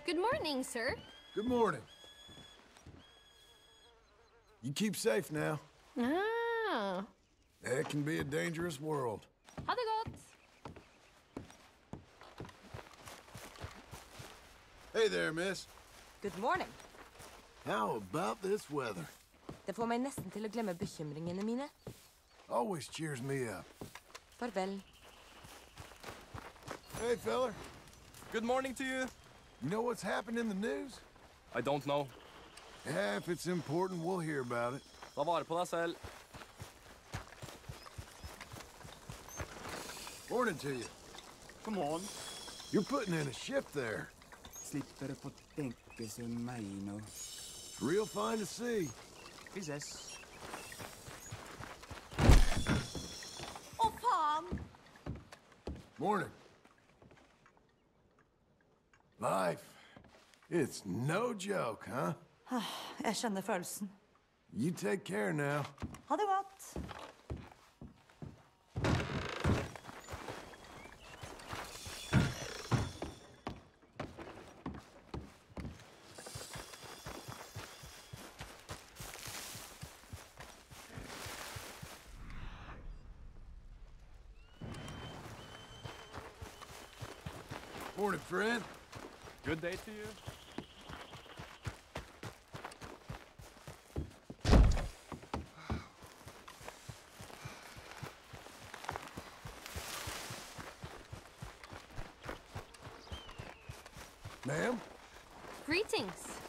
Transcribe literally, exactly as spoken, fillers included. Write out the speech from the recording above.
Good morning, sir. Good morning. You keep safe now. Ah. It can be a dangerous world. Ha det godt. Hey there, miss. Good morning. How about this weather? Det får meg nesten til å glemme bekymringene mine. Always cheers me up. Farvel. Hey, feller. Good morning to you. You know what's happened in the news? I don't know. Yeah, if it's important, we'll hear about it. Ta vare på deg selv. Morning to you. Come on. You're putting in a shift there. Slipper på tenke seg meg nå. It's real fine to see. Vi ses. Å, faen! Morning. Life. It's no joke, huh? Jeg kjenner følelsen. You take care now. Ha det godt. Morning, friend. Good day to you. Ma'am? Greetings.